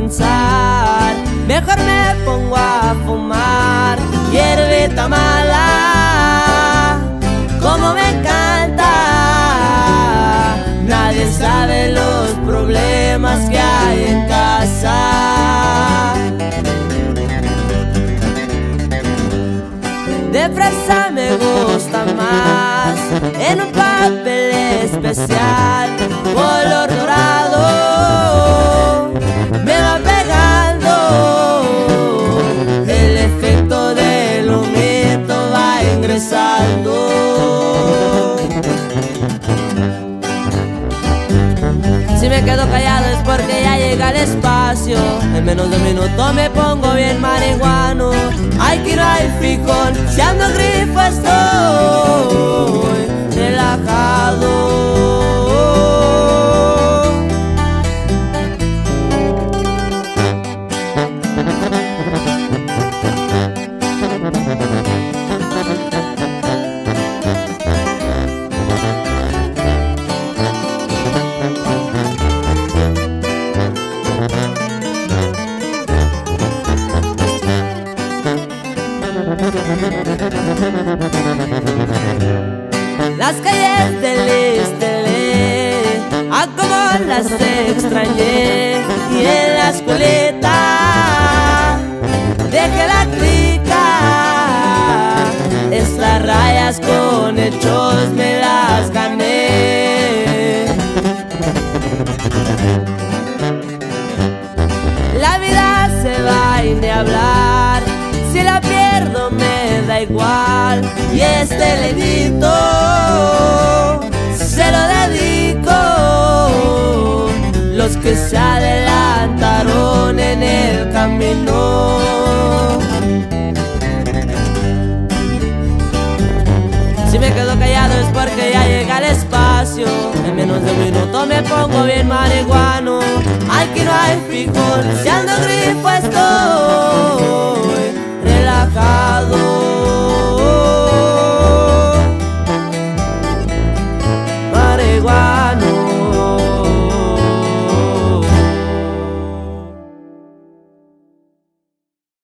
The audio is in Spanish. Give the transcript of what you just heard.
pensar, mejor me pongo a fumar hierbita mala, como me encanta. Nadie sabe los problemas que hay en casa. De fresa me gusta más, en un papel especial, color dorado, me va pegando. El efecto del humito va ingresando. Si me quedo callado es porque ya llega el espacio. En menos de un minuto me pongo bien marihuano. Hay que ir al fijón, si ando grifo estoy relajado. Las calles del Estelé, a como las extrañé, y en la escuelita dejé la clica. Estas rayas con hechos me las gané. La vida se va y ni hablar, si la pierdo me da igual. Y este leñito se lo dedico, los que se adelantaron en el camino. Si me quedo callado es porque ya llega el espacio. En menos de un minuto me pongo bien marihuano. Aquí no hay fijón, si ando grifo estoy